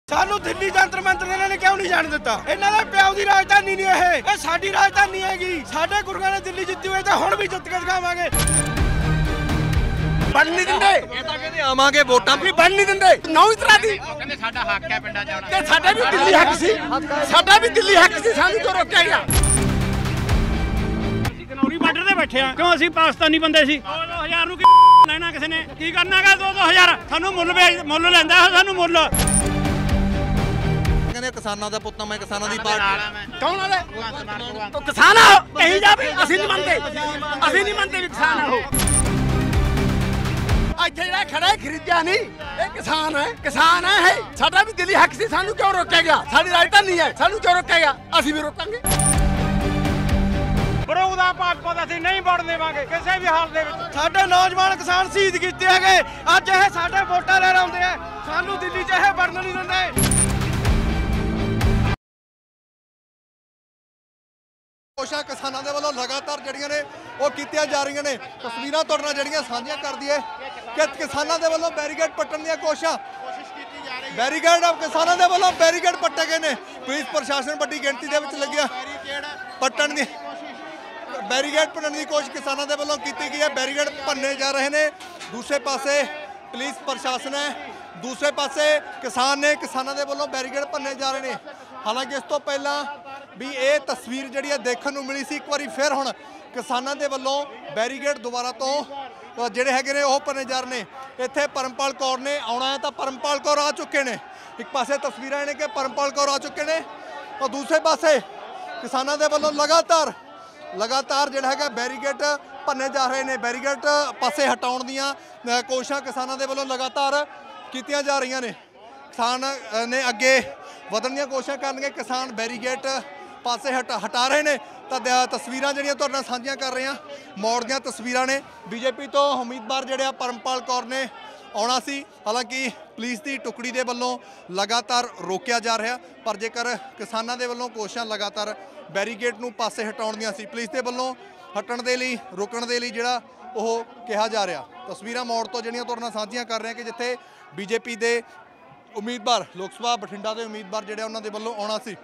सानू दिल्ली जंतर मंतर इन्होंने क्यों नहीं जाने दिता? इन्हों के प्याओ की राजधानी नहीं है, ये साडी राजधानी हैगी। साडे गुरुओं ने दिल्ली जित्ती हुई तो हुण भी जित के दिखावांगे। बन नहीं दिंदे, ये तां कहंदे आवांगे वोटां भी बन नहीं दिंदे। नौ तरह दी कहंदे साडा हक है पिंडां जाना ते साडा भी दिल्ली हक सी, साडा भी दिल्ली हक सी, सानू क्यों रोकिया गया? ਅਸੀਂ ਕਨੌਰੀ ਬਾਰਡਰ ਤੇ ਬੈਠੇ ਆ, ਕਿਉਂ ਅਸੀਂ ਪਾਕਿਸਤਾਨੀ ਬੰਦੇ ਸੀ। 2000 ਨੂੰ ਲੈਣਾ ਕਿਸੇ ਨੇ ਕੀ ਕਰਨਾਗਾ? 2000 ਸਾਨੂੰ ਮੁੱਲ ਲੈਂਦਾ, ਸਾਨੂੰ ਮੁੱਲ ਕਹਿੰਦੇ ਕਿਸਾਨਾਂ ਦਾ ਪੁੱਤ ਮੈਂ ਕਿਸਾਨਾਂ ਦੀ ਪਾਰਟੀ ਕੌਣ ਆਲੇ ਤੋ ਕਿਸਾਨ ਆ ਕਹੀ ਜਾ ਵੀ ਅਸੀਂ ਨਹੀਂ ਮੰਨਦੇ, ਅਸੀਂ ਨਹੀਂ ਮੰਨਦੇ ਵੀ ਕਿਸਾਨ ਆ ਉਹ। ਇੱਥੇ ਜਿਹੜਾ ਖੜਾ ਹੈ ਖਰੀਦਿਆ ਨਹੀਂ, ਇਹ ਕਿਸਾਨ ਹੈ ਇਹ। ਸਾਡਾ ਵੀ ਦਿੱਲੀ ਹੱਕ ਸੀ, ਸਾਨੂੰ ਕਿਉਂ ਰੋਕਿਆ ਗਿਆ? ਸਾਡੀ ਰਾਜਧਾਨੀ ਹੈ, ਸਾਨੂੰ ਕਿਉਂ ਰੋਕਿਆ ਗਿਆ? ਅਸੀਂ ਵੀ ਰੋਕਾਂਗੇ। ਵਿਰੋਧ ਦਾ ਭਾਜਪਾ ਅਸੀਂ ਨਹੀਂ ਵੜਨ ਦੇਵਾਂਗੇ ਕਿਸੇ ਵੀ ਹਾਲ ਦੇ ਵਿੱਚ। ਸਾਡੇ ਨੌਜਵਾਨ ਕਿਸਾਨ ਸ਼ਹੀਦ ਕੀਤੇ ਹੈਗੇ, ਅੱਜ ਇਹ ਸਾਡੇ ਵੋਟਾਂ ਲੈਣ ਆਉਂਦੇ ਆ, ਸਾਨੂੰ ਦਿੱਲੀ 'ਚ ਇਹ ਵੜਨ ਨਹੀਂ ਦਿੰਦੇ। ਕੋਸ਼ਿਸ਼ਾਂ ਕਿਸਾਨਾਂ ਦੇ ਵੱਲੋਂ ਲਗਾਤਾਰ ਜਿਹੜੀਆਂ ਨੇ ਉਹ ਕੀਤੀਆਂ ਜਾ ਰਹੀਆਂ ਨੇ। ਤਸਵੀਰਾਂ ਤੁਹਾਡੇ ਨਾਲ ਜਿਹੜੀਆਂ ਸਾਂਝੀਆਂ ਕਰ ਦਈਏ ਕਿ ਕਿਸਾਨਾਂ ਦੇ ਵੱਲੋਂ ਬੈਰੀਕੇਡ ਪੱਟਣ ਦੀਆਂ ਕੋਸ਼ਿਸ਼ ਕੀਤੀ ਜਾ ਰਹੀ ਹੈ। ਬੈਰੀਕੇਡ ਕਿਸਾਨਾਂ ਦੇ ਵੱਲੋਂ ਬੈਰੀਕੇਡ ਪੱਟੇ ਗਏ ਨੇ। ਪੁਲਿਸ ਪ੍ਰਸ਼ਾਸਨ ਵੱਡੀ ਗਿਣਤੀ ਦੇ ਵਿੱਚ ਲੱਗਿਆ ਪੱਟਣ ਦੀ ਬੈਰੀਕੇਡ ਪੱਟਣ ਦੀ ਕੋਸ਼ਿਸ਼ ਕਿਸਾਨਾਂ ਦੇ ਵੱਲੋਂ ਕੀਤੀ ਗਈ ਹੈ। ਬੈਰੀਕੇਡ ਭੰਨੇ ਜਾ ਰਹੇ ਨੇ। ਦੂਸਰੇ ਪਾਸੇ ਪੁਲਿਸ ਪ੍ਰਸ਼ਾਸਨ ਹੈ, ਦੂਸਰੇ ਪਾਸੇ ਕਿਸਾਨ ਨੇ। ਕਿਸਾਨਾਂ ਦੇ ਵੱਲੋਂ ਬੈਰੀਕੇਡ ਭੰਨੇ ਜਾ ਰਹੇ ਨੇ। ਹਾਲਾਂਕਿ ਇਸ ਤੋਂ ਪਹਿਲਾਂ ਵੀ ਇਹ ਤਸਵੀਰ ਜਿਹੜੀ ਹੈ ਦੇਖਣ ਨੂੰ ਮਿਲੀ ਸੀ। ਇੱਕ ਵਾਰੀ ਫਿਰ ਹੁਣ ਕਿਸਾਨਾਂ ਦੇ ਵੱਲੋਂ ਬੈਰੀਕੇਡ ਦੁਬਾਰਾ ਤੋਂ ਜਿਹੜੇ ਹੈਗੇ ਨੇ ਉਹ ਭੰਨੇ ਜਾ ਰਹੇ ਨੇ। ਇੱਥੇ ਪਰਮਪਾਲ ਕੌਰ ਨੇ ਆਉਣਾ ਹੈ ਤਾਂ ਪਰਮਪਾਲ ਕੌਰ ਆ ਚੁੱਕੇ ਨੇ। ਇੱਕ ਪਾਸੇ ਤਸਵੀਰਾਂ ਨੇ ਕਿ ਪਰਮਪਾਲ ਕੌਰ ਆ ਚੁੱਕੇ ਨੇ, ਤਾਂ ਦੂਸਰੇ ਪਾਸੇ ਕਿਸਾਨਾਂ ਦੇ ਵੱਲੋਂ ਲਗਾਤਾਰ ਜਿਹੜਾ ਹੈਗਾ ਬੈਰੀਕੇਡ ਭੰਨੇ ਜਾ ਰਹੇ ਨੇ। ਬੈਰੀਕੇਡ ਪਾਸੇ ਹਟਾਉਣ ਦੀਆਂ ਕੋਸ਼ਿਸ਼ਾਂ ਕਿਸਾਨਾਂ ਦੇ ਵੱਲੋਂ ਲਗਾਤਾਰ ਕੀਤੀਆਂ ਜਾ ਰਹੀਆਂ ਨੇ। ਕਿਸਾਨ ਨੇ ਅੱਗੇ ਵਧਣ ਦੀਆਂ ਕੋਸ਼ਿਸ਼ਾਂ ਕਰਨਗੇ। ਕਿਸਾਨ ਬੈਰੀਕੇਡ ਪਾਸੇ ਹਟਾ ਰਹੇ ਨੇ। ਤਾਂ ਤਸਵੀਰਾਂ ਜਿਹੜੀਆਂ ਤੁਹਾਡੇ ਨਾਲ ਸਾਂਝੀਆਂ ਕਰ ਰਹੇ ਹਾਂ ਮੋੜ ਦੀਆਂ ਤਸਵੀਰਾਂ ਨੇ। ਬੀਜੇਪੀ ਤੋਂ ਉਮੀਦਵਾਰ ਜਿਹੜੇ ਆ ਪਰਮਪਾਲ ਕੌਰ ਨੇ ਆਉਣਾ ਸੀ, ਹਾਲਾਂਕਿ ਪੁਲਿਸ ਦੀ ਟੁਕੜੀ ਦੇ ਵੱਲੋਂ ਲਗਾਤਾਰ ਰੋਕਿਆ ਜਾ ਰਿਹਾ। ਪਰ ਜੇਕਰ ਕਿਸਾਨਾਂ ਦੇ ਵੱਲੋਂ ਕੋਸ਼ਿਸ਼ਾਂ ਲਗਾਤਾਰ ਬੈਰੀਕੇਡ ਨੂੰ ਪਾਸੇ ਹਟਾਉਣ ਦੀਆਂ ਸੀ, ਪੁਲਿਸ ਦੇ ਵੱਲੋਂ ਹਟਣ ਦੇ ਲਈ ਰੋਕਣ ਦੇ ਲਈ ਜਿਹੜਾ ਉਹ ਕਿਹਾ ਜਾ ਰਿਹਾ। ਤਸਵੀਰਾਂ ਮੋੜ ਤੋਂ ਜਿਹੜੀਆਂ ਤੁਹਾਡੇ ਨਾਲ ਸਾਂਝੀਆਂ ਕਰ ਰਹੇ ਹਾਂ ਕਿ ਜਿੱਥੇ ਬੀਜੇਪੀ ਦੇ ਉਮੀਦਵਾਰ ਲੋਕ ਸਭਾ ਬਠਿੰਡਾ ਦੇ ਉਮੀਦਵਾਰ ਜਿਹੜੇ ਉਹਨਾਂ ਦੇ ਵੱਲੋਂ ਆਉਣਾ ਹੈ।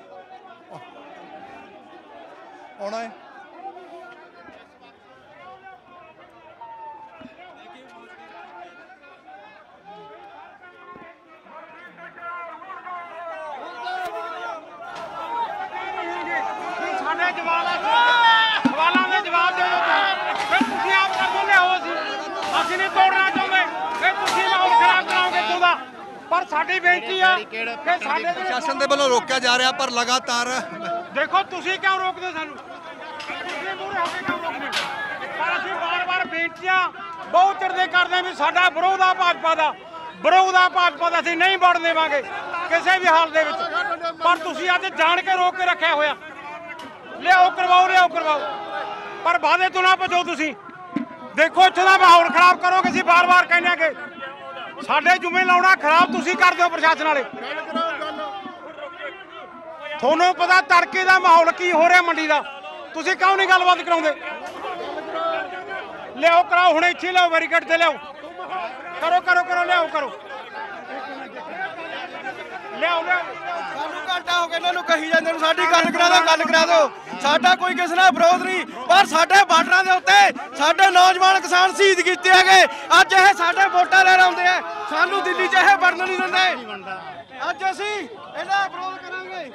ਸਾਡੇ ਸਵਾਲਾਂ ਦੇ ਜਵਾਬ ਦੇ ਦਿਓ। ਫਿਰ ਤੁਸੀਂ ਆਪ ਕਰ ਲਿਆਓ। ਅਸੀਂ ਨਹੀਂ ਤੋੜਨਾ ਚਾਹੁੰਦੇ, ਫਿਰ ਤੁਸੀਂ ਮਾਹੌਲ ਖਰਾਬ ਕਰਾਓਗੇ ਇੱਥੋਂ ਦਾ। ਪਰ ਸਾਡੀ ਬੇਨਤੀ ਆ ਕਿ ਸਾਡੇ ਪ੍ਰਸ਼ਾਸਨ ਦੇ ਵੱਲੋਂ ਰੋਕਿਆ ਜਾ ਰਿਹਾ। ਪਰ ਲਗਾਤਾਰ ਦੇਖੋ ਤੁਸੀਂ ਕਿਉਂ ਰੋਕਦੇ ਸਾਨੂੰ? ਤੁਸੀਂ ਮੂਹਰੇ ਹੋ ਕੇ ਕਿਉਂ ਰੋਕਦੇ? ਪਰ ਅਸੀਂ ਵਾਰ-ਵਾਰ ਬੇਨਤੀਆਂ ਬਹੁਤ ਚਿਰ ਦੇ ਕਰਦੇ ਵੀ ਸਾਡਾ ਵਿਰੋਧ ਆ ਭਾਜਪਾ ਦਾ, ਅਸੀਂ ਨਹੀਂ ਵੜਨ ਦੇਵਾਂਗੇ ਕਿਸੇ ਵੀ ਹਾਲ ਦੇ ਵਿੱਚ। ਪਰ ਤੁਸੀਂ ਅੱਜ ਜਾਣ ਕੇ ਰੋਕ ਕੇ ਰੱਖਿਆ ਹੋਇਆ। ਲਿਆਓ ਕਰਵਾਓ, ਪਰ ਵਾਅਦੇ ਤੋਂ ਨਾ ਭੱਜੋ। ਤੁਸੀਂ ਦੇਖੋ ਇੱਥੋਂ ਦਾ ਮਾਹੌਲ ਖਰਾਬ ਕਰੋਗੇ। ਅਸੀਂ ਵਾਰ-ਵਾਰ ਕਹਿੰਦੇ ਆ ਕਿ ਸਾਡੇ ਜੁਮੇ ਲਾਉਣਾ ਖਰਾਬ ਤੁਸੀਂ ਕਰਦੇ ਹੋ ਪ੍ਰਸ਼ਾਸਨ ਵਾਲੇ। ਤੁਹਾਨੂੰ ਪਤਾ ਤੜਕੇ ਦਾ ਮਾਹੌਲ ਕੀ ਹੋ ਰਿਹਾ ਮੰਡੀ ਦਾ, ਤੁਸੀਂ ਕਿਉਂ ਨਹੀਂ ਗੱਲਬਾਤ ਕਰਾਉਂਦੇ? ਲਿਆਓ ਕਰਾਓ, ਹੁਣ ਇੱਥੇ ਲਿਆਓ, ਬੈਰੀਕੇਡ ਤੇ ਲਿਆਓ, ਕਰੋ ਲਿਆਓ। ਸਾਨੂੰ ਘੰਟਾ ਹੋ ਗਿਆ ਇਹਨਾਂ ਨੂੰ ਕਹੀ ਜਾਂਦੇ ਨੂੰ ਸਾਡੀ ਗੱਲ ਕਰਾ ਦਿਓ। ਸਾਡਾ ਕੋਈ ਕਿਸੇ ਨਾਲ ਵਿਰੋਧ ਨਹੀਂ, ਪਰ ਸਾਡੇ ਬਾਰਡਰਾਂ ਦੇ ਉੱਤੇ ਸਾਡੇ ਨੌਜਵਾਨ ਕਿਸਾਨ ਸ਼ਹੀਦ ਕੀਤੇ ਹੈਗੇ, ਅੱਜ ਇਹ ਸਾਡੇ ਵੋਟਾਂ ਲੈਣ ਆਉਂਦੇ ਆ, ਸਾਨੂੰ ਦਿੱਲੀ 'ਚ ਇਹ ਵੜਨ ਨਹੀਂ ਦਿੰਦੇ। ਅੱਜ ਅਸੀਂ ਇਹਦਾ ਵਿਰੋਧ ਕਰਾਂਗੇ।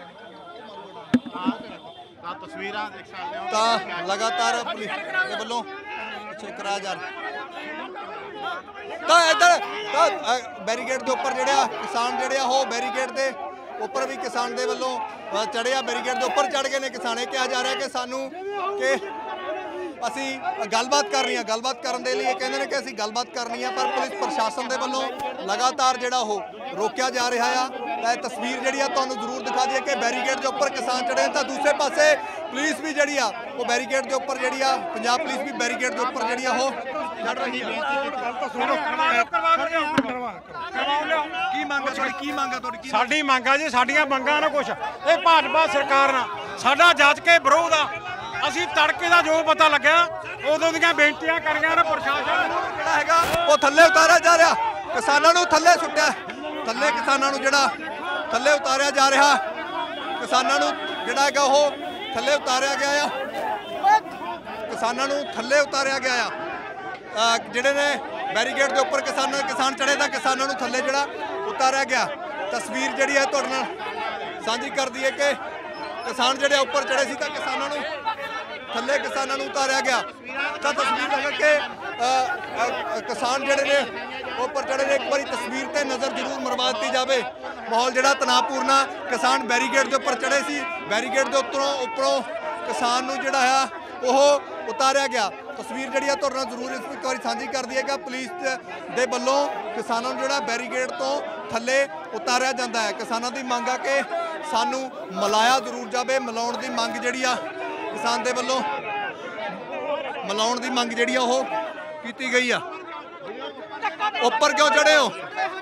ਤਸਵੀਰਾਂ ਦੇਖ ਸਕਦੇ ਹੋ ਤਾਂ ਲਗਾਤਾਰ ਪੁਲਿਸ ਦੇ ਵੱਲੋਂ ਕਰਾਇਆ ਜਾ ਰਿਹਾ। ਤਾਂ ਇੱਧਰ ਬੈਰੀਕੇਡ ਦੇ ਉੱਪਰ ਜਿਹੜੇ ਆ ਕਿਸਾਨ ਜਿਹੜੇ ਆ ਉਹ ਬੈਰੀਕੇਡ ਦੇ ਉੱਪਰ ਵੀ ਕਿਸਾਨ ਦੇ ਵੱਲੋਂ ਚੜ੍ਹਿਆ। ਬੈਰੀਕੇਡ ਦੇ ਉੱਪਰ ਚੜ੍ਹ ਗਏ ਨੇ ਕਿਸਾਨ। ਇਹ ਕਿਹਾ ਜਾ ਰਿਹਾ ਕਿ ਸਾਨੂੰ ਕਿ ਅਸੀਂ ਗੱਲਬਾਤ ਕਰ ਰਹੇ ਹਾਂ। ਗੱਲਬਾਤ ਕਰਨ ਦੇ ਲਈ ਇਹ ਕਹਿੰਦੇ ਨੇ ਕਿ ਅਸੀਂ ਗੱਲਬਾਤ ਕਰਨੀ ਆ, ਪਰ ਪੁਲਿਸ ਪ੍ਰਸ਼ਾਸਨ ਦੇ ਵੱਲੋਂ ਲਗਾਤਾਰ ਜਿਹੜਾ ਉਹ ਰੋਕਿਆ ਜਾ ਰਿਹਾ ਆ। ਤਾਂ ਇਹ ਤਸਵੀਰ ਜਿਹੜੀ ਆ ਤੁਹਾਨੂੰ ਜ਼ਰੂਰ ਦਿਖਾ ਦਈਏ ਕਿ ਬੈਰੀਕੇਡ ਦੇ ਉੱਪਰ ਕਿਸਾਨ ਚੜ੍ਹੇ ਤਾਂ ਦੂਸਰੇ ਪਾਸੇ ਪੁਲਿਸ ਵੀ ਜਿਹੜੀ ਆ ਉਹ ਬੈਰੀਕੇਡ ਦੇ ਉੱਪਰ ਜਿਹੜੀ ਆ ਪੰਜਾਬ ਪੁਲਿਸ ਵੀ ਬੈਰੀਕੇਡ ਦੇ ਉੱਪਰ ਜਿਹੜੀ ਆ ਉਹ ਚੜ੍ਹ ਰਹੀ ਹੈ। ਕੀ ਮੰਗ ਆ ਤੁਹਾਡੀ? ਸਾਡੀ ਮੰਗ ਆ ਜੀ, ਸਾਡੀਆਂ ਮੰਗਾਂ ਨਾ ਕੁਛ ਇਹ ਭਾਜਪਾ ਸਰਕਾਰ ਨਾਲ ਸਾਡਾ ਜੱਜ ਕੇ ਵਿਰੋਧ ਆ। ਅਸੀਂ ਤੜਕੇ ਦਾ ਜੋ ਪਤਾ ਲੱਗਿਆ ਉਦੋਂ ਦੀਆਂ ਬੇਨਤੀਆਂ ਕਰੀਆਂ ਨੇ ਪ੍ਰਸ਼ਾਸਨ ਨੂੰ ਜਿਹੜਾ ਹੈਗਾ ਉਹ ਥੱਲੇ ਉਤਾਰਿਆ ਜਾ ਰਿਹਾ। ਕਿਸਾਨਾਂ ਨੂੰ ਥੱਲੇ ਸੁੱਟਿਆ, ਥੱਲੇ ਕਿਸਾਨਾਂ ਨੂੰ ਜਿਹੜਾ ਥੱਲੇ ਉਤਾਰਿਆ ਜਾ ਰਿਹਾ। ਕਿਸਾਨਾਂ ਨੂੰ ਜਿਹੜਾ ਹੈਗਾ ਉਹ ਥੱਲੇ ਉਤਾਰਿਆ ਗਿਆ ਆ। ਕਿਸਾਨਾਂ ਨੂੰ ਥੱਲੇ ਉਤਾਰਿਆ ਗਿਆ ਆ। ਜਿਹੜੇ ਨੇ ਬੈਰੀਕੇਡ ਦੇ ਉੱਪਰ ਕਿਸਾਨ ਚੜੇ ਤਾਂ ਕਿਸਾਨਾਂ ਨੂੰ ਥੱਲੇ ਜਿਹੜਾ ਉਤਾਰਿਆ ਗਿਆ। ਤਸਵੀਰ ਜਿਹੜੀ ਹੈ ਤੁਹਾਡੇ ਨਾਲ ਸਾਂਝੀ ਕਰਦੀ ਹੈ ਕਿ ਕਿਸਾਨ ਜਿਹੜੇ ਉੱਪਰ ਚੜੇ ਸੀ ਤਾਂ ਕਿਸਾਨਾਂ ਨੂੰ ਥੱਲੇ ਉਤਾਰਿਆ ਗਿਆ। ਤਾਂ ਤਸਵੀਰ ਦੇਖ ਕੇ ਕਿਸਾਨ ਜਿਹੜੇ ਨੇ ਉੱਪਰ ਚੜੇ ਨੇ, ਇੱਕ ਵਾਰੀ ਤਸਵੀਰ ਤੇ ਨਜ਼ਰ ਜ਼ਰੂਰ ਮਰਵਾ ਦਿੱਤੀ ਜਾਵੇ। ਮਾਹੌਲ ਜਿਹੜਾ ਤਣਾਅਪੂਰਨ ਆ। ਕਿਸਾਨ ਬੈਰੀਕੇਡ ਦੇ ਉੱਪਰ ਚੜੇ ਸੀ, ਬੈਰੀਕੇਡ ਦੇ ਉੱਪਰੋਂ ਕਿਸਾਨ ਨੂੰ ਜਿਹੜਾ ਆ ਉਹ ਉਤਾਰਿਆ ਗਿਆ। ਤਸਵੀਰ ਜਿਹੜੀ ਆ ਤੁਹਾਡੇ ਨਾਲ ਜ਼ਰੂਰ ਇੱਕ ਵਾਰੀ ਸਾਂਝੀ ਕਰਦੀ ਹੈ ਕਿ ਪੁਲਿਸ ਦੇ ਵੱਲੋਂ ਕਿਸਾਨਾਂ ਨੂੰ ਜਿਹੜਾ ਬੈਰੀਕੇਡ ਤੋਂ ਥੱਲੇ ਉਤਾਰਿਆ ਜਾਂਦਾ ਹੈ। ਕਿਸਾਨਾਂ ਦੀ ਮੰਗ ਆ ਕਿ ਸਾਨੂੰ ਮਿਲਾਇਆ ਜ਼ਰੂਰ ਜਾਵੇ। ਮਿਲਾਉਣ ਦੀ ਮੰਗ ਜਿਹੜੀ ਆ ਕਿਸਾਨ ਦੇ ਵੱਲੋਂ ਮਿਲਾਉਣ ਦੀ ਮੰਗ ਜਿਹੜੀ ਆ ਉਹ ਕੀਤੀ ਗਈ ਆ। ਉੱਪਰ ਕਿਉਂ ਚੜੇ ਹੋ?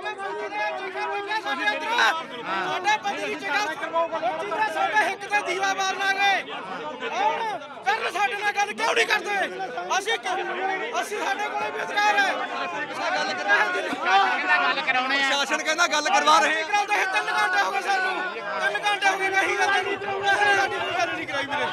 ਸਾਡੇ ਬੰਦੀ ਜਗ੍ਹਾ ਸਾਡੇ ਹਿੱਕ ਤੇ ਦੀਵਾ ਮਾਰਨਾਗੇ। ਕਰਨ ਸਾਡੇ ਨਾਲ ਗੱਲ ਕਿਉਂ ਨਹੀਂ ਕਰਦੇ? ਅਸੀਂ ਸਾਡੇ ਕੋਲ ਵੀ ਅਧਿਕਾਰ ਹੈ। ਗੱਲ ਕਰਾਉਣੇ ਆ। ਪ੍ਰਸ਼ਾਸਨ ਕਹਿੰਦਾ ਗੱਲ ਕਰਵਾ ਰਹੇ। 3 ਘੰਟੇ ਹੋ ਗਏ ਸਾਨੂੰ, 3 ਘੰਟੇ ਹੋ ਗਏ ਨਹੀਂ ਗੱਲ ਨਹੀਂ ਸਾਡੀ ਕੋਈ ਗੱਲ ਨਹੀਂ ਕਰਾਈ ਵੀਰੇ।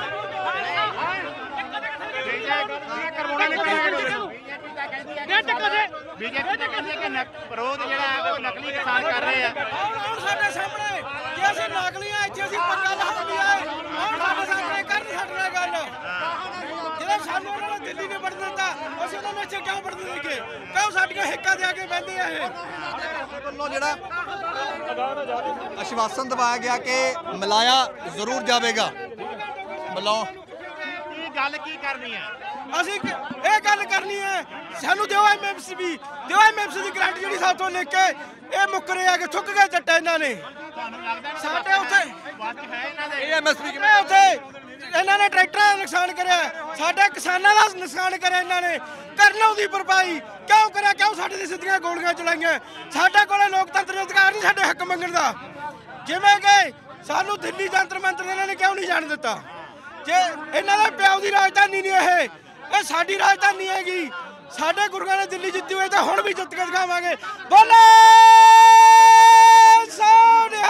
ਬੀਜੇਪੀ ਤਾਂ ਕਹਿੰਦੀ ਹੈ ਕਿ ਵਿਰੋਧ ਜਿਹੜਾ ਹੈ ਉਹ ਨਕਲੀ ਕਿਸਾਨ ਕਰ ਰਹੇ ਆ। ਆਉਣ ਸਾਡੇ ਸਾਹਮਣੇ ਜੇ ਅਸੀਂ ਨਕਲੀਆਂ ਇੱਥੇ ਅਸੀਂ ਪੱਕਾ ਲਾਉਂਦੇ ਆ। ਆਉਣ ਸਾਡੇ ਸਾਹਮਣੇ ਕਰਨ ਸਾਡੇ ਨਾਲ ਗੱਲ। ਜਿਹੜਾ ਸਾਨੂੰ ਉਹਨਾਂ ਨੇ ਦਿੱਲੀ ਨੇ ਵੜਨ ਦਿੱਤਾ, ਅਸੀਂ ਉਹਨਾਂ ਨੂੰ ਇੱਥੇ ਕਿਉਂ ਵੜਨ ਦੇਈਏ? ਕਿਉਂ ਸਾਡੀਆਂ ਹਿੱਕਾਂ ਦੇ ਆ ਕੇ ਬਹਿੰਦੇ ਆ ਇਹ? ਵੱਲੋਂ ਜਿਹੜਾ ਆਸ਼ਵਾਸਨ ਦਿਵਾਇਆ ਗਿਆ ਕਿ ਮਿਲਾਇਆ ਜ਼ਰੂਰ ਜਾਵੇਗਾ। ਗੱਲ ਕੀ ਕਰਨੀ ਹੈ? ਅਸੀਂ ਇਹ ਗੱਲ ਕਰਨੀ ਹੈ, ਸਾਨੂੰ ਦਿਓ ਐਮਐਮਸੀ ਦੀ ਗਰੰਟੀ ਜਿਹੜੀ ਸਾਥੋਂ ਲੈ ਕੇ ਇਹ ਮੁੱਕਰੇ ਆ ਕੇ ਥੁੱਕ ਗਏ ਜੱਟ ਇਹਨਾਂ ਨੇ। ਸਾਡੇ ਉੱਥੇ ਇਹ ਐਮਐਸਪੀ ਕਿਵੇਂ ਉੱਥੇ ਇਹਨਾਂ ਨੇ ਟਰੈਕਟਰਾਂ ਦਾ ਨੁਕਸਾਨ ਕਰਿਆ, ਸਾਡੇ ਕਿਸਾਨਾਂ ਦਾ ਨੁਕਸਾਨ ਕਰਿਆ। ਇਹਨਾਂ ਨੇ ਕਰਨੋਂ ਦੀ ਭਰਪਾਈ ਕਿਉਂ ਕਰਿਆ? ਕਿਉਂ ਸਾਡੇ ਤੇ ਸਿੱਧੀਆਂ ਗੋਲੀਆਂ ਚਲਾਈਆਂ? ਸਾਡੇ ਕੋਲੇ ਲੋਕਤੰਤਰ ਅਧਿਕਾਰ ਨਹੀਂ ਸਾਡੇ ਹੱਕ ਮੰਗਣ ਦਾ। ਜਿਵੇਂ ਕਿ ਸਾਨੂੰ ਦਿੱਲੀ ਜੰਤਰ ਮੰਤਰ ਇਹਨਾਂ ਨੇ ਕਿਉਂ ਨਹੀਂ ਜਾਣ ਦਿੱਤਾ? ਜੇ ਇਹਨਾਂ ਦਾ ਪਿਓ ਦੀ ਰਾਜਧਾਨੀ ਨਹੀਂ ਇਹ ਸਾਡੀ ਰਾਜਧਾਨੀ ਹੈਗੀ। ਸਾਡੇ ਗੁਰੂਆਂ ਨੇ ਦਿੱਲੀ ਜਿੱਤੀ ਹੋਈ ਤਾਂ ਹੁਣ ਵੀ ਜਿੱਤ ਕੇ ਦਿਖਾਵਾਂਗੇ। ਬੋਲੇ ਸੋਨਿਆ।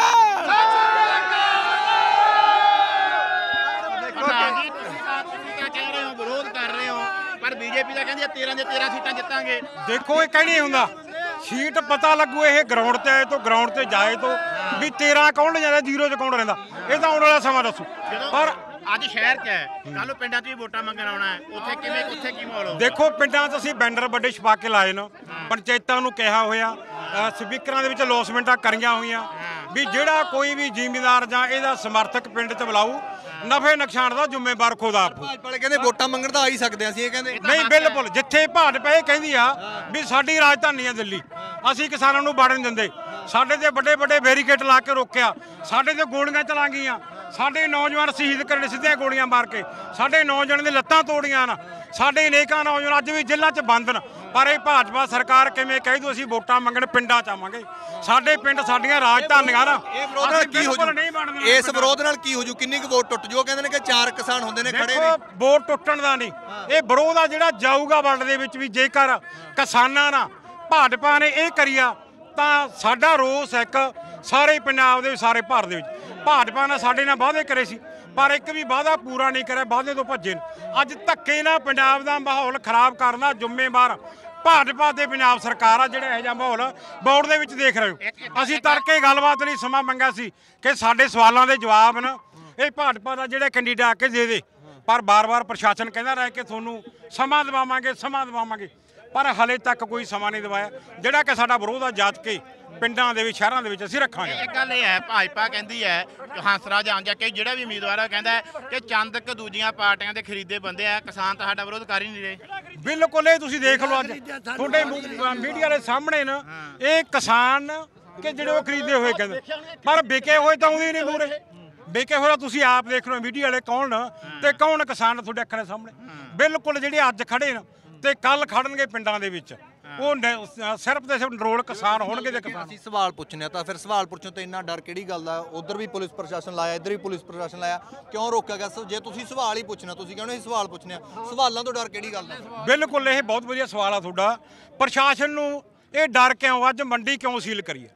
ਤੁਸੀਂ ਕਹਿ ਰਹੇ ਹੋ ਵਿਰੋਧ ਕਰ ਰਹੇ ਹੋ, ਪਰ ਬੀਜੇਪੀ ਤਾਂ ਕਹਿੰਦੀ 13 ਦੇ 13 ਸੀਟਾਂ ਜਿੱਤਾਂਗੇ। ਦੇਖੋ ਇਹ ਕਹਿਣੀ ਹੁੰਦਾ ਸੀਟ ਪਤਾ ਲੱਗੂ ਇਹ ਗਰਾਊਂਡ ਤੇ ਆਏ ਤੋਂ ਗਰਾਊਂਡ ਤੇ ਜਾਏ ਤੋਂ ਵੀ 13 ਕੌਣ ਲੈ ਜਾਂਦਾ 0 ਚ ਕੌਣ ਰਹਿੰਦਾ। ਇਹ ਤਾਂ ਆਉਣ ਵਾਲਾ ਸਮਾਂ ਦੱਸੂ। ਪਰ ਅੱਜ ਸ਼ਹਿਰ 'ਚ ਹੈ, ਕੱਲ ਨੂੰ ਪਿੰਡਾਂ 'ਚ ਵੀ ਵੋਟਾਂ ਮੰਗਣ ਆਉਣਾ ਹੈ। ਉੱਥੇ ਕੀ ਮਾਹੌਲ ਹੋਊ? ਦੇਖੋ ਪਿੰਡਾਂ 'ਚ ਅਸੀਂ ਬੈਨਰ ਵੱਡੇ ਛਪਾ ਕੇ ਲਾਏ ਨੇ, ਪੰਚਾਇਤਾਂ ਨੂੰ ਕਿਹਾ ਹੋਇਆ, ਸਪੀਕਰਾਂ ਦੇ ਵਿੱਚ ਅਲੌਸਮੈਂਟਾਂ ਕਰੀਆਂ ਹੋਈਆਂ ਵੀ ਜਿਹੜਾ ਕੋਈ ਵੀ ਜ਼ਿਮੀਂਦਾਰ ਜਾਂ ਇਹਦਾ ਸਮਰਥਕ ਪਿੰਡ 'ਚ ਬੁਲਾਊ ਨਫੇ ਨੁਕਸਾਨ ਦਾ ਜ਼ਿੰਮੇਵਾਰ ਖੁਦ ਆਪ। ਭਾਜਪਾ ਵਾਲੇ ਕਹਿੰਦੇ ਵੋਟਾਂ ਮੰਗਣ ਤਾਂ ਆ ਹੀ ਸਕਦੇ ਅਸੀਂ। ਇਹ ਕਹਿੰਦੇ ਨਹੀਂ, ਬਿਲਕੁਲ ਜਿੱਥੇ ਭਾਜਪਾ ਇਹ ਕਹਿੰਦੀ ਆ ਵੀ ਸਾਡੀ ਰਾਜਧਾਨੀ ਆ ਦਿੱਲੀ, ਅਸੀਂ ਕਿਸਾਨਾਂ ਨੂੰ ਵੜਨ ਨਹੀਂ ਦਿੰਦੇ। ਸਾਡੇ ਤੇ ਵੱਡੇ ਵੱਡੇ ਬੈਰੀਕੇਡ ਲਾ ਕੇ ਰੋਕਿਆ, ਸਾਡੇ ਤੇ ਗੋਲੀਆਂ ਚਲਾ ਗਈਆਂ, ਸਾਡੇ ਨੌਜਵਾਨ ਸ਼ਹੀਦ ਕਰਨੇ ਸਿੱਧੀਆਂ ਗੋਲੀਆਂ ਮਾਰ ਕੇ, ਸਾਡੇ ਨੌਜਵਾਨਾਂ ਦੀ ਲੱਤਾਂ ਤੋੜੀਆਂ ਨਾ, ਸਾਡੇ ਅਨੇਕਾਂ ਨੌਜਵਾਨ ਅੱਜ ਵੀ ਜੇਲ੍ਹਾਂ 'ਚ ਬੰਦ ਨੇ। ਪਰ ਇਹ ਭਾਜਪਾ ਸਰਕਾਰ ਕਿਵੇਂ ਕਹਿ ਦੂ ਅਸੀਂ ਵੋਟਾਂ ਮੰਗਣ ਪਿੰਡਾਂ 'ਚ ਆਵਾਂਗੇ? ਸਾਡੇ ਪਿੰਡ ਸਾਡੀਆਂ ਰਾਜਧਾਨੀਆਂ ਨਾ। ਇਹ ਵਿਰੋਧ ਨਾਲ ਕੀ ਹੋ ਜੂ? ਇਸ ਵਿਰੋਧ ਨਾਲ ਕੀ ਹੋ ਜੂ? ਕਿੰਨੀ ਕੁ ਵੋਟ ਟੁੱਟ ਜੂ? ਕਹਿੰਦੇ ਨੇ ਕਿ 4 ਕਿਸਾਨ ਹੁੰਦੇ ਨੇ ਖੜੇ ਨੇ। ਵੋਟ ਟੁੱਟਣ ਦਾ ਨਹੀਂ, ਇਹ ਵਿਰੋਧ ਆ ਜਿਹੜਾ ਜਾਊਗਾ ਵਰਲਡ ਦੇ ਵਿੱਚ ਵੀ। ਜੇਕਰ ਕਿਸਾਨਾਂ ਨਾਲ ਭਾਜਪਾ ਨੇ ਇਹ ਕਰੀਆ ਤਾਂ ਸਾਡਾ ਰੋਸ ਇੱਕ ਸਾਰੇ ਪੰਜਾਬ ਦੇ ਸਾਰੇ ਭਾਰਤ ਦੇ ਵਿੱਚ। ਭਾਜਪਾ ਨੇ ਸਾਡੇ ਨਾਲ ਵਾਅਦੇ ਕਰੇ ਸੀ ਪਰ ਇੱਕ ਵੀ ਵਾਅਦਾ ਪੂਰਾ ਨਹੀਂ ਕਰਿਆ, ਵਾਅਦੇ ਤੋਂ ਭੱਜੇ ਨੇ। ਅੱਜ ਧੱਕੇ ਨਾਲ ਪੰਜਾਬ ਦਾ ਮਾਹੌਲ ਖਰਾਬ ਕਰਨ ਦਾ ਜ਼ਿੰਮੇਵਾਰ ਭਾਜਪਾ ਤੇ ਪੰਜਾਬ ਸਰਕਾਰ ਆ। ਜਿਹੜਾ ਇਹੋ ਜਿਹਾ ਮਾਹੌਲ ਬੋਰਡ ਦੇ ਵਿੱਚ ਦੇਖ ਰਹੇ ਹੋ। ਅਸੀਂ ਤੜਕੇ ਗੱਲਬਾਤ ਲਈ ਸਮਾਂ ਮੰਗਿਆ ਸੀ ਕਿ ਸਾਡੇ ਸਵਾਲਾਂ ਦੇ ਜਵਾਬ ਨਾ ਇਹ ਭਾਜਪਾ ਦਾ ਜਿਹੜਾ ਕੈਂਡੀਡੇਟ ਆ ਕੇ ਦੇ ਦੇ, ਪਰ ਬਾਰ-ਬਾਰ ਪ੍ਰਸ਼ਾਸਨ ਕਹਿੰਦਾ ਰਿਹਾ ਕਿ ਤੁਹਾਨੂੰ ਸਮਾਂ ਦਿਵਾਵਾਂਗੇ, ਪਰ ਹਲੇ ਤੱਕ ਕੋਈ ਸਮਾਂ ਨਹੀਂ ਦਿਵਾਇਆ। ਜਿਹੜਾ ਕਿ ਸਾਡਾ ਵਿਰੋਧ ਆ ਜਾਤ ਕੇ ਪਿੰਡਾਂ ਦੇ ਵਿੱਚ ਸ਼ਹਿਰਾਂ ਦੇ ਵਿੱਚ ਅਸੀਂ ਰੱਖਾਂਗੇ। ਇੱਕ ਗੱਲ ਇਹ ਹੈ, ਭਾਜਪਾ ਕਹਿੰਦੀ ਹੈ ਹੰਸਰਾਜ ਆਂਜਾ ਕਿ ਜਿਹੜਾ ਵੀ ਉਮੀਦਵਾਰ ਆ ਕਹਿੰਦਾ ਕਿ ਚੰਦ ਕ ਦੂਜੀਆਂ ਪਾਰਟੀਆਂ ਦੇ ਖਰੀਦੇ ਬੰਦੇ ਆ, ਕਿਸਾਨ ਤਾਂ ਸਾਡਾ ਵਿਰੋਧ ਕਰ ਹੀ ਨਹੀਂ ਰਹੇ। ਬਿਲਕੁਲ, ਇਹ ਤੁਸੀਂ ਦੇਖ ਲਓ ਅੱਜ ਤੁਹਾਡੇ ਮੀਡੀਆ ਦੇ ਸਾਹਮਣੇ ਨਾ ਇਹ ਕਿਸਾਨ ਕਿ ਜਿਹੜੇ ਉਹ ਖਰੀਦੇ ਹੋਏ ਕਹਿੰਦੇ, ਪਰ ਵਿਕੇ ਹੋਏ ਤਾਂ ਆਉਂਦੇ ਨਹੀਂ ਮੂਹਰੇ। ਵਿਕੇ ਹੋਇਆ ਤੁਸੀਂ ਆਪ ਦੇਖ ਲਓ ਮੀਡੀਆ ਵਾਲੇ ਕੌਣ ਤੇ ਕੌਣ ਕਿਸਾਨ ਤੁਹਾਡੇ ਅੱਖਾਂ ਦੇ ਸਾਹਮਣੇ। ਬਿਲਕੁਲ ਜਿਹੜੇ ਅੱਜ ਖੜੇ ਨੇ ਤੇ ਕੱਲ ਖੜਨਗੇ ਪਿੰਡਾਂ ਦੇ ਵਿੱਚ, ਉਹ ਸਿਰਫ ਤੇ ਸਿਰਫ ਨਰੋਲ ਕਿਸਾਨ ਹੋਣਗੇ। ਤੇ ਕਿਸਾਨ ਅਸੀਂ ਸਵਾਲ ਪੁੱਛਨੇ ਆ ਤਾਂ ਫਿਰ ਸਵਾਲ ਪੁੱਛਣ ਤੋਂ ਇੰਨਾ ਡਰ ਕਿਹੜੀ ਗੱਲ ਦਾ? ਉਧਰ ਵੀ ਪੁਲਿਸ ਪ੍ਰਸ਼ਾਸਨ ਲਾਇਆ, ਇੱਧਰ ਵੀ ਪੁਲਿਸ ਪ੍ਰਸ਼ਾਸਨ ਲਾਇਆ, ਕਿਉਂ ਰੋਕਿਆ ਗਿਆ? ਜੇ ਤੁਸੀਂ ਸਵਾਲ ਹੀ ਪੁੱਛਣਾ, ਤੁਸੀਂ ਕਹਿੰਦੇ ਅਸੀਂ ਸਵਾਲ ਪੁੱਛਨੇ ਆ, ਸਵਾਲਾਂ ਤੋਂ ਡਰ ਕਿਹੜੀ ਗੱਲ ਦਾ? ਬਿਲਕੁਲ, ਇਹ ਬਹੁਤ ਵਧੀਆ ਸਵਾਲ ਆ ਤੁਹਾਡਾ। ਪ੍ਰਸ਼ਾਸਨ ਨੂੰ ਇਹ ਡਰ ਕਿਉਂ? ਅੱਜ ਮੰਡੀ ਕਿਉਂ ਸੀਲ ਕਰੀਏ?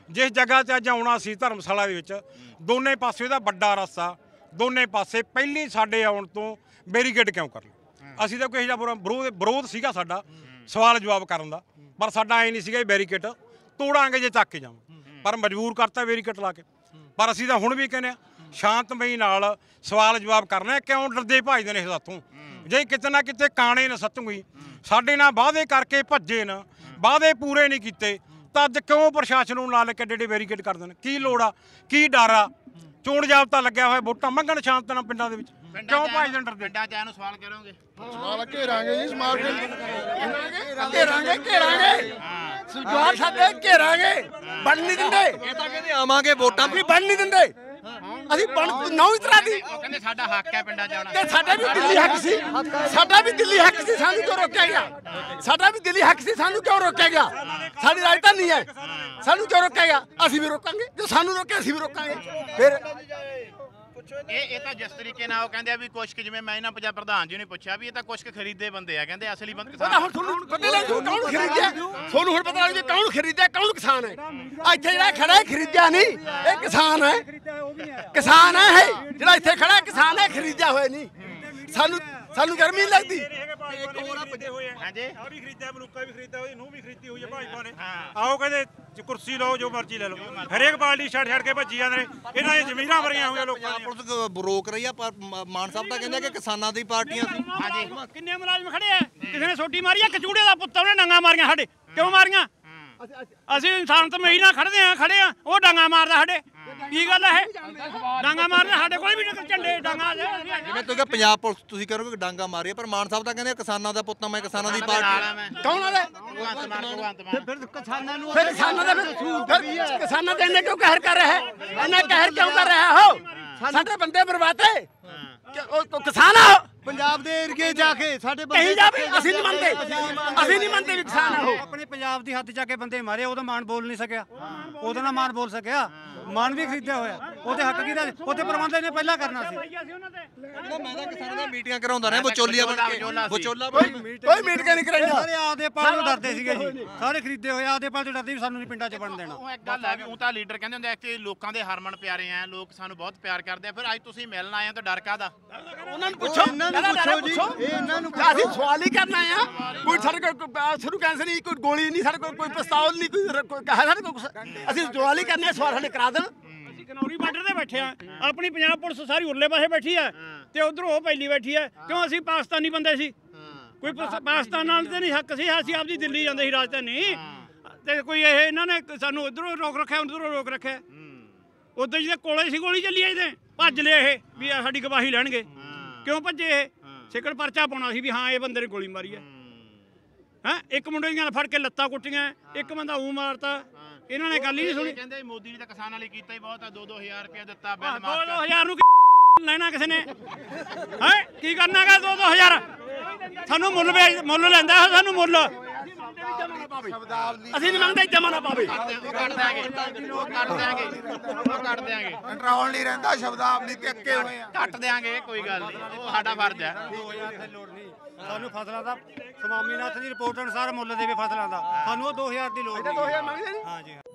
ਜਿਸ ਜਗ੍ਹਾ ਤੇ ਅੱਜ ਆਉਣਾ ਸੀ ਧਰਮਸ਼ਾਲਾ ਦੇ ਵਿੱਚ, ਦੋਨੇ ਪਾਸੇ ਦਾ ਵੱਡਾ ਰਸਤਾ, ਦੋਨੇ ਪਾਸੇ ਪਹਿਲੀ ਸਾਡੇ ਆਉਣ ਤੋਂ ਬੈਰੀਕੇਡ ਕਿਉਂ ਕਰ ਲਏ? ਅਸੀਂ ਤਾਂ ਕੋਈ ਇਹੋ ਜਿਹਾ ਵਿਰੋਧ ਸੀਗਾ ਸਾਡਾ ਸਵਾਲ ਜਵਾਬ ਕਰਨ ਦਾ, ਪਰ ਸਾਡਾ ਐ ਨਹੀਂ ਸੀਗਾ ਬੈਰੀਕੇਡ ਤੋੜਾਂਗੇ ਜੇ ਚੱਕ ਕੇ ਜਾਵਾਂ, ਪਰ ਮਜਬੂਰ ਕਰਤਾ ਬੈਰੀਕੇਡ ਲਾ ਕੇ। ਪਰ ਅਸੀਂ ਤਾਂ ਹੁਣ ਵੀ ਕਹਿੰਦੇ ਆ ਸ਼ਾਂਤਮਈ ਨਾਲ ਸਵਾਲ ਜਵਾਬ ਕਰਨਾ, ਕਿਉਂ ਡਰਦੇ ਭੱਜਦੇ ਨੇ ਇਸ ਹੱਥੋਂ? ਜੇ ਕਿਤੇ ਨਾ ਕਿਤੇ ਕਾਣੇ ਨਾ ਸੱਤੂਗੀ, ਸਾਡੇ ਨਾਲ ਵਾਅਦੇ ਕਰਕੇ ਭੱਜੇ ਨਾ, ਵਾਅਦੇ ਪੂਰੇ ਨਹੀਂ ਕੀਤੇ, ਤਾਂ ਅੱਜ ਕਿਉਂ ਪ੍ਰਸ਼ਾਸਨ ਨੂੰ ਨਾਲ ਕੇ ਏਡੇ ਬੈਰੀਕੇਡ ਕਰਦੇ ਨੇ? ਕੀ ਲੋੜ ਆ, ਕੀ ਡਰ ਆ? ਚੋਣ ਜਾਬਤਾ ਲੱਗਿਆ ਹੋਇਆ, ਵੋਟਾਂ ਮੰਗਣ ਸ਼ਾਂਤ ਨਾਲ ਪਿੰਡਾਂ ਦੇ ਵਿੱਚ, ਕਿਉਂ ਭੱਜਦੇ ਡਰਦੇ? ਪਿੰਡਾਂ 'ਚ ਇਹਨੂੰ ਸਵਾਲ ਕਰੋਗੇ? ਸਵਾਲ ਘੇਰਾਂਗੇ ਜੀ, ਸਮਾਲ ਘੇਰਾਂਗੇ ਸੁਝਾਅ ਸਾਡੇ ਘੇਰਾਂਗੇ, ਬਣ ਨਹੀਂ ਦਿੰਦੇ। ਇਹ ਤਾਂ ਕਹਿੰਦੇ ਆਵਾਂਗੇ ਵੋਟਾਂ ਵੀ ਬਣ ਨਹੀਂ ਦਿੰਦੇ, ਅਸੀਂ ਬਣ ਨੌ ਤਰ੍ਹਾਂ ਦੀ। ਉਹ ਕਹਿੰਦੇ ਸਾਡਾ ਹੱਕ ਹੈ ਪਿੰਡਾਂ 'ਚ ਆਉਣਾ। ਤੇ ਸਾਡਾ ਵੀ ਦਿੱਲੀ ਹੱਕ ਸੀ, ਸਾਡਾ ਵੀ ਦਿੱਲੀ ਹੱਕ ਸੀ, ਸਾਨੂੰ ਕਿਉਂ ਰੋਕਿਆ ਗਿਆ? ਸਾਡਾ ਵੀ ਦਿੱਲੀ ਹੱਕ ਸੀ, ਸਾਨੂੰ ਕਿਉਂ ਰੋਕਿਆ ਗਿਆ? ਸਾਡੀ ਰਾਜਧਾਨੀ ਹੈ, ਸਾਨੂੰ ਕਿਉਂ ਰੋਕਿਆ ਗਿਆ? ਅਸੀਂ ਵੀ ਰੋਕਾਂਗੇ, ਜੋ ਸਾਨੂੰ ਰੋਕਿਆ ਅਸੀਂ ਵੀ ਰੋਕਾਂਗੇ। ਫਿਰ ਇਹ ਤਾਂ ਜਿਸ ਤਰੀਕੇ ਨਾਲ ਉਹ ਕਹਿੰਦੇ ਆ ਵੀ ਕੁਛ ਕੁ, ਜਿਵੇਂ ਮੈਂ ਇਹਨਾਂ ਪੰਜਾਬ ਪ੍ਰਧਾਨ ਜੀ ਨੇ ਪੁੱਛਿਆ ਵੀ ਇਹ ਤਾਂ ਕੁਛ ਕੁ ਖਰੀਦੇ ਬੰਦੇ ਆ, ਕਹਿੰਦੇ ਅਸਲੀ ਬੰਦੇ ਪਤਾ ਹੁਣ ਤੁਹਾਨੂੰ ਪਤਾ ਲੱਗ ਜੂ ਕੌਣ ਖਰੀਦਿਆ, ਤੁਹਾਨੂੰ ਹੁਣ ਪਤਾ ਲੱਗ ਜੂ ਕੌਣ ਖਰੀਦਿਆ, ਕੌਣ ਕਿਸਾਨ ਹੈ। ਇੱਥੇ ਜਿਹੜਾ ਖੜਾ ਹੈ ਖਰੀਦਿਆ ਨਹੀਂ, ਇਹ ਕਿਸਾਨ ਹੈ, ਕਿਸਾਨ ਹੈ ਇਹ ਜਿਹੜਾ ਇੱਥੇ ਖੜਾ ਹੈ, ਕਿਸਾਨ ਹੈ, ਖਰੀਦਿਆ ਹੋਇਆ ਨਹੀਂ। ਸਾਨੂੰ ਗਰਮੀ ਨਹੀਂ ਲੱਗਦੀ। ਹਾਂਜੀ, ਆ ਵੀ ਖਰੀਦਿਆ, ਮਲੂਕਾ ਵੀ ਖਰੀਦਿਆ, ਉਹਦੀ ਨੂੰਹ ਵੀ ਖਰੀਦੀ ਹੋਈ ਹੈ ਭਾਜਪਾ ਨੇ। ਆਓ ਕਹਿੰਦੇ ਕੁਰਸੀ ਲਓ, ਜੋ ਮਰਜ਼ੀ ਲੈ ਲਓ, ਹਰੇਕ ਪਾਰਟੀ ਛੱਡ ਕੇ ਭੱਜੀ ਜਾਂਦੇ ਨੇ, ਇਹਨਾਂ ਦੀਆਂ ਜ਼ਮੀਰਾਂ ਭਰੀਆਂ ਹੋਈਆਂ ਲੋਕਾਂ ਦੀਆਂ। ਪੁਲਿਸ ਰੋਕ ਰਹੀ ਆ, ਪਰ ਮਾਨ ਸਾਹਿਬ ਤਾਂ ਕਹਿੰਦੇ ਕਿ ਕਿਸਾਨਾਂ ਦੀ ਪਾਰਟੀਆਂ ਸੀ। ਕਿੰਨੇ ਮੁਲਾਜ਼ਮ ਖੜੇ ਆ? ਕਿਸੇ ਨੇ ਸੋਟੀ ਮਾਰੀ ਆ? ਕਚੂੜੇ ਦਾ ਪੁੱਤ ਉਹਨੇ ਡਾਂਗਾ ਮਾਰੀਆਂ ਸਾਡੇ, ਕਿਉਂ ਮਾਰੀਆਂ? ਅਸੀਂ ਇਨਸਾਨ ਤਾਂ ਮਈ ਨਾਲ ਖੜੇ ਆ, ਉਹ ਡਾਂਗਾ ਮਾਰਦਾ ਸਾਡੇ। ਕੀ ਗੱਲ ਹੈ? ਡਾਂਗਾ ਮਾਰਨਾ ਸਾਡੇ ਕੋਲ ਵੀ ਨਿਕਲ ਝੰਡੇ ਡਾਂਗਾ। ਜਿਵੇਂ ਤੁਸੀਂ ਪੰਜਾਬ ਪੁਲਿਸ ਤੁਸੀਂ ਕਰੋਗੇ ਡਾਂਗਾ ਮਾਰੀ, ਪਰ ਮਾਨ ਸਾਹਿਬ ਤਾਂ ਕਹਿੰਦੇ ਕਿਸਾਨਾਂ ਦਾ ਪੁੱਤ ਮੈਂ ਕਿਸਾਨਾਂ ਦੀ ਪਾਰਟੀ। ਕੌਣ ਵਾਲੇ ਫਿਰ ਕਿਸਾਨਾਂ ਦੇ ਇੰਨੇ ਕਿਉਂ ਕਹਿਰ ਕਰ ਰਿਹਾ ਹੈ? ਇੰਨਾ ਕਹਿਰ ਕਿਉਂ ਕਰ ਰਿਹਾ ਹੋ? ਸਾਡੇ ਬੰਦੇ ਬਰਬਾਦੇ, ਉਹ ਕਿਸਾਨ ਆ ਪੰਜਾਬ ਦੇ ਏਰੀਏ ਜਾ ਕੇ ਸਾਡੇ ਕਹੀ ਜਾਵੇ, ਅਸੀਂ ਨਹੀਂ ਮੰਨਦੇ, ਅਸੀਂ ਨਹੀਂ ਮੰਨਦੇ ਵੀ ਕਿਸਾਨ ਆ ਉਹ। ਆਪਣੇ ਪੰਜਾਬ ਦੀ ਹੱਦ ਜਾ ਕੇ ਬੰਦੇ ਮਾਰੇ, ਉਹਦਾ ਮਾਨ ਬੋਲ ਨਹੀਂ ਸਕਿਆ, ਉਹਦਾ ਨਾ ਮਾਨ ਬੋਲ ਸਕਿਆ। ਮਾਨ ਵੀ ਖਰੀਦਿਆ ਹੋਇਆ, ਉਹਦੇ ਹੱਕ ਕੀ ਦਾ? ਉਹਦੇ ਪ੍ਰਬੰਧ ਇਹਨੇ ਪਹਿਲਾਂ ਕਰਨਾ ਸੀ। ਮੈਂ ਤਾਂ ਕਿਸਾਨਾਂ ਦੀਆਂ ਮੀਟਿੰਗਾਂ ਕਰਾਉਂਦਾ ਰਿਹਾ, ਵਿਚੋਲੀਆ ਬਣ ਕੇ, ਵਿਚੋਲਾ ਕੋਈ ਮੀਟ ਕੇ ਨਹੀਂ ਕਰਾਈਦਾ। ਸਾਰੇ ਆਪਦੇ ਪਾਲ ਤੋਂ ਡਰਦੇ ਸੀਗੇ ਜੀ, ਸਾਰੇ ਖਰੀਦੇ ਹੋਏ ਆਪਦੇ ਪਾਲ ਤੋਂ ਡਰਦੇ ਵੀ ਸਾਨੂੰ ਨਹੀਂ ਪਿੰਡਾਂ 'ਚ ਬਣ ਦੇਣਾ। ਉਹ ਇੱਕ ਗੱਲ ਹੈ ਵੀ ਉਹ ਤਾਂ ਲੀਡਰ ਕਹਿੰਦੇ ਹੁੰਦੇ ਆ ਕਿ ਲੋਕਾਂ ਦੇ ਹਰਮਨ ਪਿਆਰੇ ਆ, ਲੋਕ ਸਾਨੂੰ ਬਹੁਤ ਪਿਆਰ ਕਰਦੇ ਆ, ਫਿਰ ਅੱਜ ਤੁਸੀਂ ਮਿਲਣ ਆਏ ਆ ਤਾਂ ਡਰ ਕਾਹਦਾ? ਉਹਨਾਂ ਨੂੰ ਪੁੱਛੋ, ਜੀ ਇਹਨਾਂ ਨੂੰ ਅਸੀਂ ਸਵਾਲ ਹੀ ਕਰਨਾ ਆ। ਕੋਈ ਸਾਡੇ ਕੋਲ ਸ਼ੁਰੂ ਕੈਂਸਰ ਨਹੀਂ, ਕੋਈ ਗੋਲੀ ਨਹੀਂ, ਸਾਡੇ ਕੋਲ ਕੋਈ ਪਿਸਤੌਲ ਨਹੀਂ, ਕੋਈ ਕਹਾ ਸਾਡੇ ਕੋਲ। ਅਸੀਂ ਸਵਾਲ ਹੀ ਕਰਨੇ, ਸਵਾਲ ਸਾਡੇ ਕਰਾ ਦੇਣ। ਅਸੀਂ ਕਨੌਰੀ ਬਾਰਡਰ ਤੇ ਬੈਠੇ ਆ, ਆਪਣੀ ਪੰਜਾਬ ਪੁਲਿਸ ਸਾਰੀ ਉਰਲੇ ਪਾਸੇ ਬੈਠੀ ਆ ਤੇ ਉਧਰ ਉਹ ਪਹਿਲੀ ਬੈਠੀ ਆ। ਕਿਉਂ? ਅਸੀਂ ਪਾਕਿਸਤਾਨੀ ਬੰਦੇ ਸੀ, ਕੋਈ ਪਾਕਿਸਤਾਨ ਨਾਲ ਤੇ ਨਹੀਂ ਹੱਕ ਸੀ, ਅਸੀਂ ਆਪਦੀ ਦਿੱਲੀ ਜਾਂਦੇ ਸੀ ਰਾਜਧਾਨੀ, ਤੇ ਕੋਈ ਇਹ ਇਹਨਾਂ ਨੇ ਸਾਨੂੰ ਇਧਰੋਂ ਰੋਕ ਰੱਖਿਆ, ਉਧਰੋਂ ਰੋਕ ਰੱਖਿਆ। ਉਧਰ ਜਿਹਦੇ ਕੋਲੇ ਸੀ ਗੋਲੀ ਚੱਲੀ ਆ, ਇਹਦੇ ਭੱਜ ਲਿਆ ਇਹ ਵੀ ਸਾਡੀ ਗਵਾਹੀ ਲੈਣਗੇ। ਕਿਉਂ ਭੱਜੇ? ਇਹ ਸਿੱਕੜ ਪਰਚਾ ਪਾਉਣਾ ਸੀ ਵੀ ਹਾਂ ਇਹ ਬੰਦੇ ਨੇ ਗੋਲੀ ਮਾਰੀ ਹੈ। ਇੱਕ ਮੁੰਡੇ ਦੀਆਂ ਫੜ ਕੇ ਲੱਤਾਂ ਕੁੱਟੀਆਂ, ਇੱਕ ਬੰਦਾ ਊ ਮਾਰਤਾ, ਇਹਨਾਂ ਨੇ ਗੱਲ ਹੀ ਨਹੀਂ ਸੁਣੀ। ਕਹਿੰਦੇ ਮੋਦੀ ਨੇ ਤਾਂ ਕਿਸਾਨਾਂ ਲਈ ਕੀਤਾ ਹੀ ਬਹੁਤ ਆ, 2-2000 ਰੁਪਏ ਦਿੱਤਾ, ਬਿੱਲ 2-2000 ਨੂੰ ਲੈਣਾ ਕਿਸੇ ਨੇ? ਕੀ ਕਰਨਾਗਾ 2-2000? ਸਾਨੂੰ ਮੁੱਲ ਲੈਂਦਾ, ਸਾਨੂੰ ਮੁੱਲ। ਅਸੀਂ ਨਹੀਂ ਮੰਗਦੇ ਜਮਾ ਨਾ ਪਾਵੇ। ਉਹ ਕੱਢ ਦਿਆਂਗੇ ਕੰਟਰੋਲ ਨਹੀਂ ਰਹਿੰਦਾ, ਸ਼ਬਦਾਵਲੀ ਤੇ ਅੱਕੇ ਹੋਏ ਆ। ਕੱਟ ਦਿਆਂਗੇ, ਕੋਈ ਗੱਲ ਨਹੀਂ, ਉਹ ਸਾਡਾ ਫਰਜ਼ ਹੈ। 2000 ਦੀ ਲੋੜ ਨਹੀਂ ਸਾਨੂੰ, ਫਸਲਾਂ ਦਾ ਸਵਾਮੀਨਾਥਨ ਦੀ ਰਿਪੋਰਟ ਅਨੁਸਾਰ ਮੁੱਲ ਦੇਵੇ ਫਸਲਾਂ ਦਾ, ਸਾਨੂੰ ਉਹ 2000 ਦੀ ਲੋੜ ਨਹੀਂ। 2000 ਮੰਗਦੇ ਨਹੀਂ। ਹਾਂ ਜੀ।